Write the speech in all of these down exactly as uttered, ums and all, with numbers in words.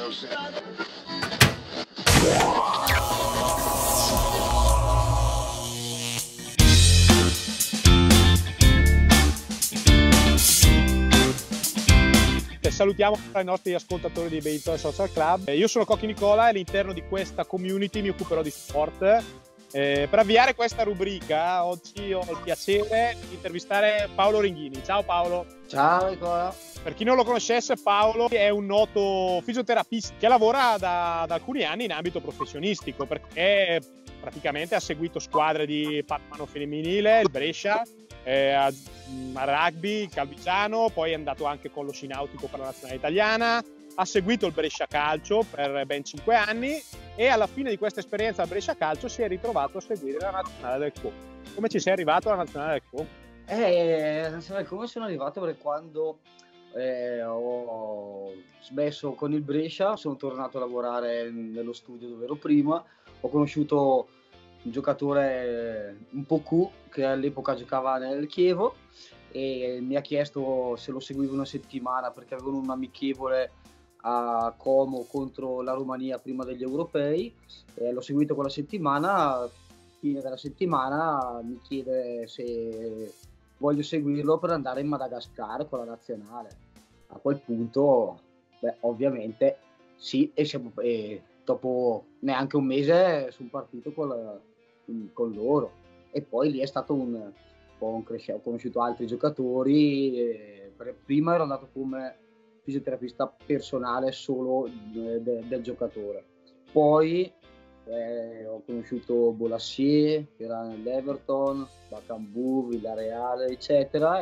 Salutiamo i nostri ascoltatori di Benetton Social Club. Io sono Cocchi Nicola e all'interno di questa community mi occuperò di sport. Eh, per avviare questa rubrica oggi ho il piacere di intervistare Paolo Ringhini. Ciao Paolo. Ciao Nicola. Per chi non lo conoscesse, Paolo è un noto fisioterapista che lavora da, da alcuni anni in ambito professionistico, perché praticamente ha seguito squadre di pallamano femminile, il Brescia, eh, a, a rugby, Calviciano, poi è andato anche con lo sci nautico per la nazionale italiana, ha seguito il Brescia Calcio per ben cinque anni e alla fine di questa esperienza al Brescia Calcio si è ritrovato a seguire la nazionale del Co. Come ci sei arrivato alla nazionale del Co? Eh, la nazionale del Co sono arrivato perché quando eh, ho smesso con il Brescia sono tornato a lavorare nello studio dove ero prima, ho conosciuto un giocatore un po' Q che all'epoca giocava nel Chievo e mi ha chiesto se lo seguivo una settimana perché avevano un amichevole a Como contro la Romania prima degli europei. Eh, l'ho seguito quella settimana, fine della settimana mi chiede se voglio seguirlo per andare in Madagascar con la nazionale. A quel punto beh, ovviamente sì, e, siamo, e dopo neanche un mese sono partito con, la, con loro e poi lì è stato un po' un crescere, ho conosciuto altri giocatori, e prima ero andato come fisioterapista personale solo de, de, del giocatore, poi eh, ho conosciuto Bolassier che era nell'Everton, Bakambu, Villareal eccetera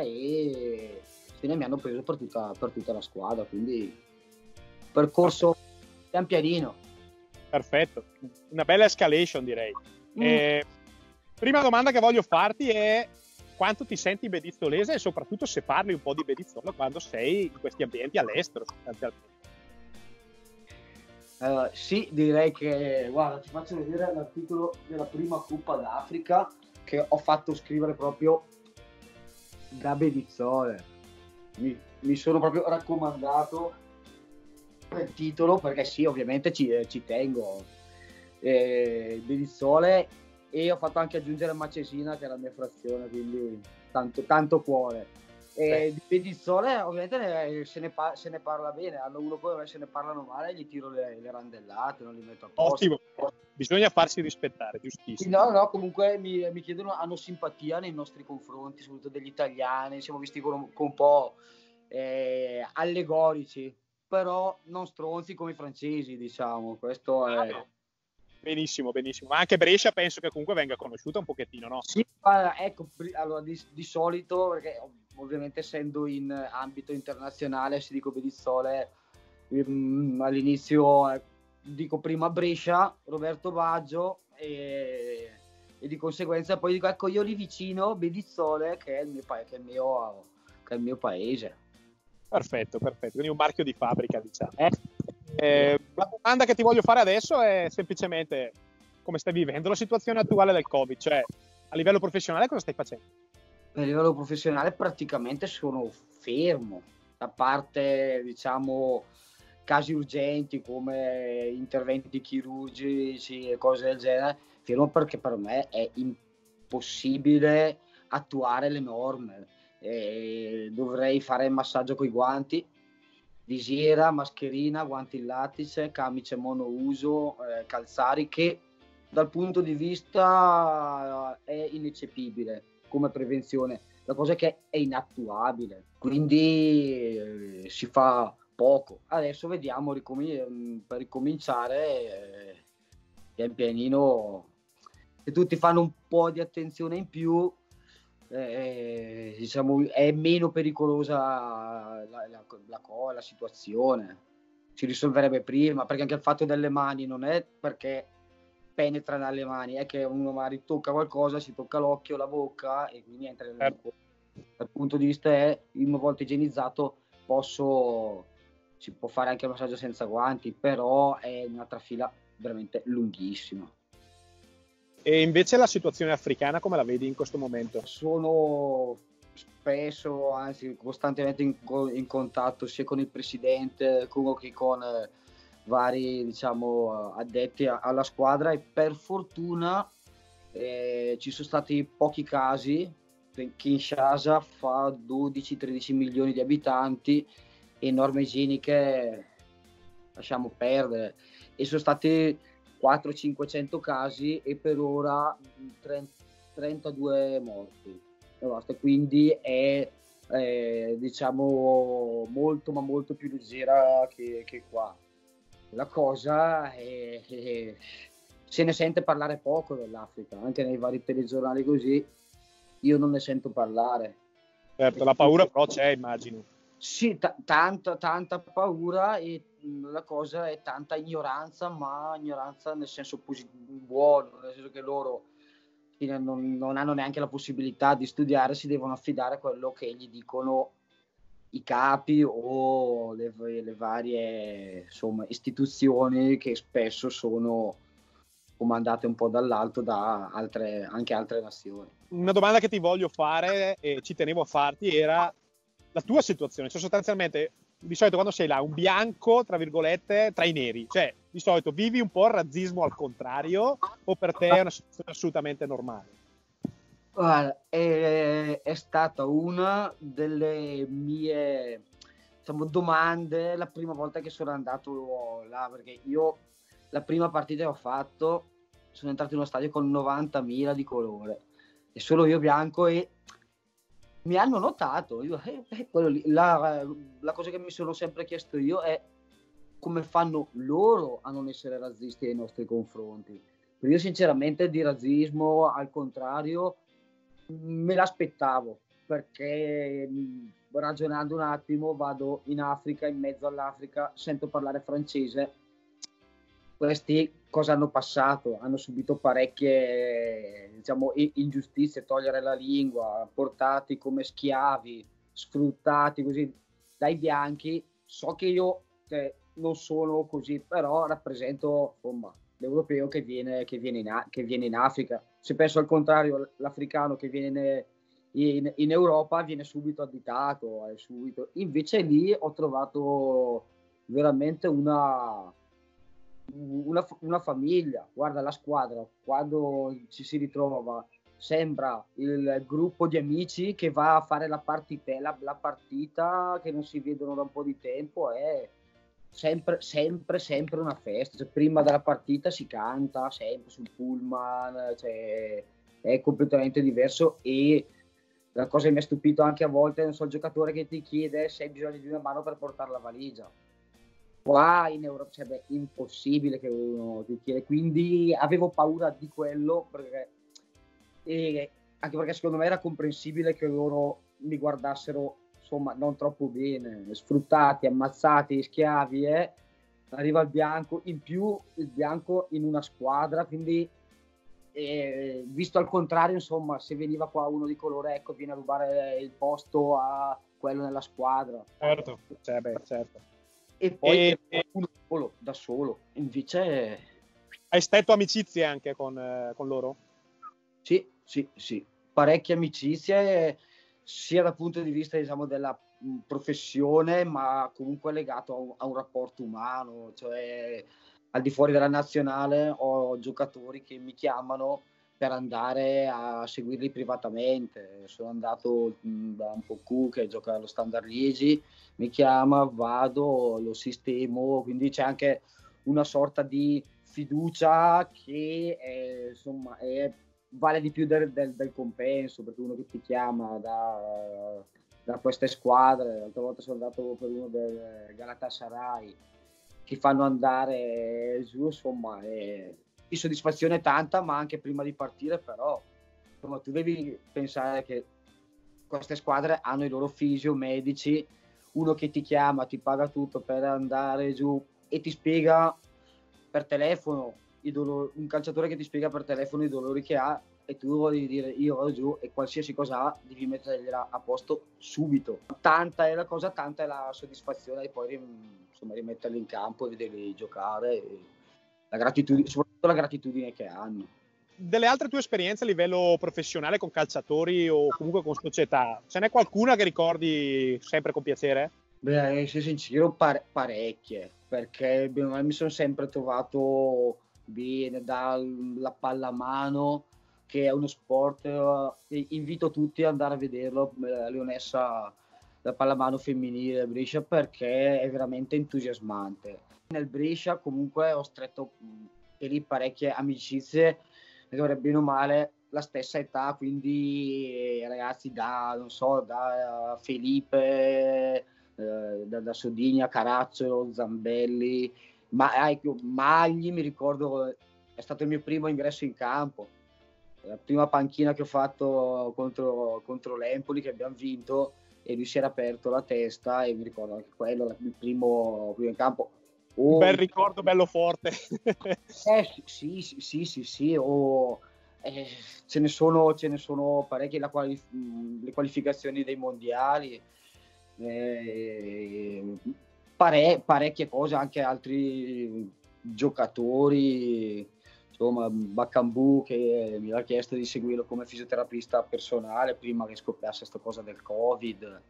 e fine mi hanno preso per tutta, per tutta la squadra, quindi percorso pian pianino. Perfetto, una bella escalation direi. Mm. Eh, prima domanda che voglio farti è quanto ti senti bedizzolese e soprattutto se parli un po' di Bedizzolo quando sei in questi ambienti all'estero sostanzialmente. Uh, sì, direi che, guarda, ti faccio vedere l'articolo della prima Coppa d'Africa che ho fatto scrivere proprio da Bedizzole. Mi, mi sono proprio raccomandato il titolo perché sì, ovviamente ci, ci tengo. Eh, Bedizzole, e ho fatto anche aggiungere Macesina che è la mia frazione, quindi tanto, tanto cuore. E di Bedizzole ovviamente se ne, par- se ne parla bene, hanno uno poi se ne parlano male gli tiro le, le randellate, non li metto a posto. Ottimo, bisogna farsi rispettare, giustissimo. No, no, comunque mi, mi chiedono, hanno simpatia nei nostri confronti, soprattutto degli italiani, siamo visti con, con un po' eh, allegorici, però non stronzi come i francesi, diciamo, questo è... Ah, benissimo, benissimo, ma anche Brescia penso che comunque venga conosciuta un pochettino, no? Sì, allora, ecco, allora di, di solito, perché ovviamente essendo in ambito internazionale, se dico Bedizzole, um, all'inizio eh, dico prima Brescia, Roberto Baggio e, e di conseguenza poi dico ecco io lì vicino Bedizzole che è il mio, pa- che è il mio, che è il mio paese. Perfetto, perfetto, quindi un marchio di fabbrica diciamo. Eh? Eh, la domanda che ti voglio fare adesso è semplicemente come stai vivendo la situazione attuale del Covid, cioè a livello professionale cosa stai facendo? A livello professionale praticamente sono fermo, a parte diciamo casi urgenti come interventi chirurgici e cose del genere, fermo perché per me è impossibile attuare le norme. E dovrei fare il massaggio coi guanti, visiera, mascherina, guanti in lattice, camice monouso, eh, calzari, che dal punto di vista è ineccepibile come prevenzione, la cosa è che è inattuabile, quindi eh, si fa poco. Adesso vediamo ricomin- per ricominciare eh, pian pianino, se tutti fanno un po' di attenzione in più, eh, diciamo è meno pericolosa la, la, la, la, la situazione, si risolverebbe prima, perché anche il fatto delle mani non è perché penetra nelle mani, è che uno magari tocca qualcosa, si tocca l'occhio, la bocca e quindi entra nel corpo. Dal punto di vista è una volta igienizzato posso si può fare anche il massaggio senza guanti, però è un'altra fila veramente lunghissima. E invece la situazione africana come la vedi in questo momento? Sono spesso, anzi costantemente in, in contatto sia con il presidente che con vari, diciamo, addetti a, alla squadra, e per fortuna eh, ci sono stati pochi casi. Kinshasa fa dodici tredici milioni di abitanti e norme igieniche lasciamo perdere, e sono stati quattrocento cinquecento casi e per ora trentadue morti e basta. Quindi è eh, diciamo molto ma molto più leggera che, che qua. La cosa è, è se ne sente parlare poco dell'Africa, anche nei vari telegiornali così io non ne sento parlare. Certo, la paura però c'è, immagino. Sì, t- tanta, tanta paura, e la cosa è tanta ignoranza, ma ignoranza nel senso positivo, buono, nel senso che loro non, non hanno neanche la possibilità di studiare, si devono affidare a quello che gli dicono i capi o le, le varie, insomma, istituzioni che spesso sono comandate un po' dall'alto da altre, anche altre nazioni. Una domanda che ti voglio fare, e ci tenevo a farti, era la tua situazione. Cioè, sostanzialmente, di solito quando sei là, un bianco, tra virgolette, tra i neri, cioè di solito vivi un po' il razzismo al contrario, o per te è una situazione assolutamente normale? Guarda, è, è stata una delle mie, diciamo, domande la prima volta che sono andato là, perché io la prima partita che ho fatto sono entrato in uno stadio con novantamila di colore e solo io bianco, e mi hanno notato. Io, eh, eh, quello lì, la, la cosa che mi sono sempre chiesto io è come fanno loro a non essere razzisti nei nostri confronti. Io sinceramente di razzismo, al contrario, me l'aspettavo, perché ragionando un attimo vado in Africa, in mezzo all'Africa, sento parlare francese. Questi cosa hanno passato? Hanno subito parecchie, diciamo, ingiustizie, togliere la lingua, portati come schiavi, sfruttati così dai bianchi. So che io eh, non sono così, però rappresento, insomma, l'europeo che viene, che viene, in, che viene in Africa. Se penso al contrario, l'africano che viene in, in Europa viene subito additato, eh, subito. Invece lì ho trovato veramente una... Una, una famiglia. Guarda la squadra, quando ci si ritrova sembra il gruppo di amici che va a fare la partita, la, la partita che non si vedono da un po' di tempo, è sempre sempre sempre una festa. Cioè, prima della partita si canta sempre sul pullman, cioè, è completamente diverso. E la cosa che mi ha stupito anche a volte, non so, il giocatore che ti chiede se hai bisogno di una mano per portare la valigia. Qua in Europa, cioè, beh, impossibile che uno ti chiede, quindi avevo paura di quello, perché e anche perché secondo me era comprensibile che loro mi guardassero, insomma, non troppo bene, sfruttati, ammazzati, schiavi, eh. Arriva il bianco, in più il bianco in una squadra, quindi eh, visto al contrario, insomma, se veniva qua uno di colore, ecco, viene a rubare il posto a quello nella squadra. Certo, cioè, beh, certo. E poi e, e... uno solo, da solo. Invece hai stretto amicizie anche con, eh, con loro? Sì, sì, sì. Parecchie amicizie, sia dal punto di vista, diciamo, della mh, professione, ma comunque legato a un, a un rapporto umano. Cioè, al di fuori della nazionale ho giocatori che mi chiamano per andare a seguirli privatamente. Sono andato mh, da un Poku che gioca allo Standard Liegi, mi chiama, vado, lo sistemo, quindi c'è anche una sorta di fiducia che è, insomma, è, vale di più del, del, del compenso, perché uno che ti chiama da, da queste squadre, l'altra volta sono andato per uno del Galatasaray, che fanno andare giù, insomma, è, di soddisfazione tanta, ma anche prima di partire, però insomma, tu devi pensare che queste squadre hanno i loro fisio, medici, uno che ti chiama, ti paga tutto per andare giù e ti spiega per telefono i dolori, un calciatore che ti spiega per telefono i dolori che ha, e tu devi dire io vado giù e qualsiasi cosa ha devi mettergliela a posto subito. Tanta è la cosa, tanta è la soddisfazione di poi insomma rimetterli in campo e vederli giocare, e la gratitudine, soprattutto la gratitudine che hanno. Delle altre tue esperienze a livello professionale con calciatori o comunque con società, ce n'è qualcuna che ricordi sempre con piacere? Beh, se sincero, pare- parecchie perché bene o male mi sono sempre trovato bene dalla pallamano, che è uno sport, eh, invito tutti ad andare a vederlo, eh, Leonessa, la pallamano femminile a Brescia, perché è veramente entusiasmante. Nel Brescia comunque ho stretto per lì parecchie amicizie, perché bene o male la stessa età, quindi ragazzi da, non so, da Felipe, eh, da, da Sodigna, Caracciolo, Zambelli, ma, ecco, Magli, mi ricordo, è stato il mio primo ingresso in campo, la prima panchina che ho fatto contro, contro l'Empoli, che abbiamo vinto, e lui si era aperto la testa, e mi ricordo anche quello, il primo, primo in campo. Un oh, bel ricordo, bello forte. eh, sì, sì, sì, sì, sì, oh, eh, ce ne sono, ce ne sono parecchie, la quali, le qualificazioni dei mondiali, eh, pare, parecchie cose, anche altri giocatori, insomma, Baccambù che mi ha chiesto di seguirlo come fisioterapista personale prima che scoppiasse questa cosa del Covid,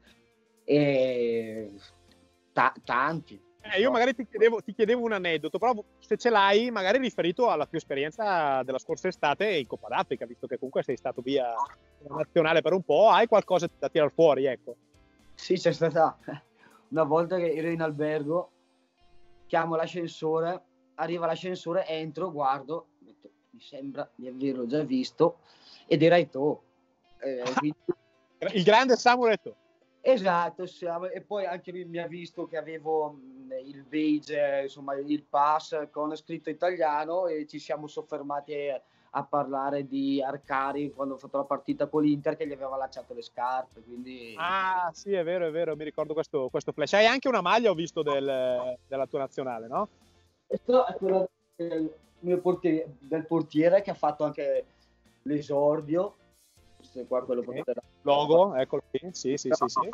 e ta- tanti. Eh, io magari ti chiedevo, ti chiedevo un aneddoto, però se ce l'hai, magari riferito alla tua esperienza della scorsa estate in Coppa d'Africa, visto che comunque sei stato via nazionale per un po', hai qualcosa da tirare fuori, ecco. Sì, c'è stata una volta che ero in albergo, chiamo l'ascensore, arriva l'ascensore, entro, guardo, mi sembra di averlo già visto, ed era Eto'o. Eh, quindi... Il grande Samuel Eto'o. Esatto, e poi anche lui mi ha visto che avevo il badge, insomma il pass con scritto italiano, e ci siamo soffermati a parlare di Arcari quando ho fatto la partita con l'Inter, che gli aveva lasciato le scarpe, quindi... Ah sì, è vero, è vero, mi ricordo questo, questo flash. Hai anche una maglia, ho visto, del, della tua nazionale, no? Questo è quello del, mio portiere, del portiere, che ha fatto anche l'esordio. Qua, quello okay. Logo, eccolo qui, sì, sì, sì, sì.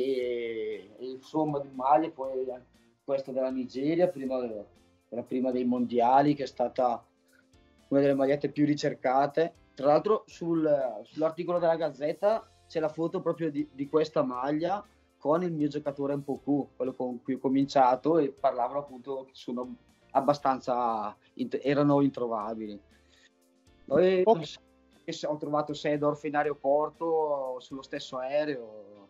E, e insomma di maglie, poi questa della Nigeria, prima, la prima dei mondiali, che è stata una delle magliette più ricercate. Tra l'altro sul, sull'articolo della Gazzetta c'è la foto proprio di, di questa maglia con il mio giocatore Mpoku, quello con cui ho cominciato, e parlavano appunto che sono abbastanza, erano introvabili. Poi okay. Ho trovato Seedorf in aeroporto, sullo stesso aereo,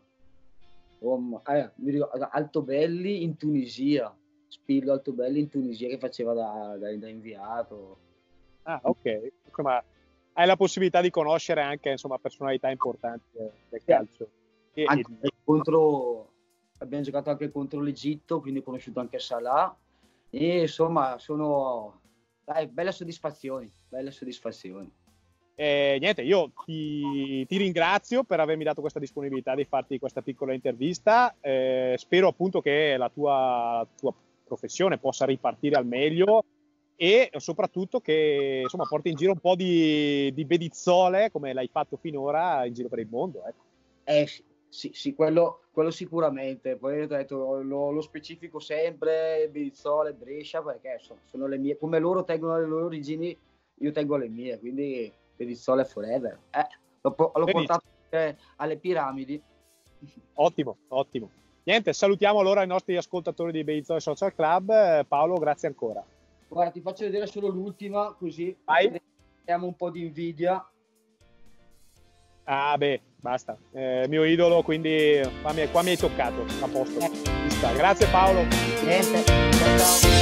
oh, eh, Altobelli in Tunisia, Spillo Altobelli in Tunisia, che faceva da, da, da inviato. Ah, ok. Ma hai la possibilità di conoscere anche, insomma, personalità importanti del calcio. E, anche e... contro, abbiamo giocato anche contro l'Egitto, quindi ho conosciuto anche Salah, e insomma sono dai, belle soddisfazioni, belle soddisfazioni. Eh, niente, io ti, ti ringrazio per avermi dato questa disponibilità di farti questa piccola intervista. Eh, spero appunto che la tua, la tua professione possa ripartire al meglio, e soprattutto che insomma porti in giro un po' di, di bedizzole, come l'hai fatto finora, in giro per il mondo. Ecco. Eh sì, sì, quello, quello sicuramente. Poi ho detto, lo, lo specifico sempre, bedizzole, Brescia, perché sono, sono le mie, come loro tengono le loro origini, io tengo le mie, quindi Bedizzole forever. Eh, l'ho, l'ho portato eh, alle piramidi. Ottimo, ottimo. Niente, salutiamo allora i nostri ascoltatori di Bedizzole Social Club. Eh, Paolo, grazie ancora. Guarda, ti faccio vedere solo l'ultima, così abbiamo un po' di invidia. Ah beh, basta. Eh, mio idolo, quindi qua mi, qua mi hai toccato. A posto. Eh. Grazie Paolo. Niente. Ciao, ciao.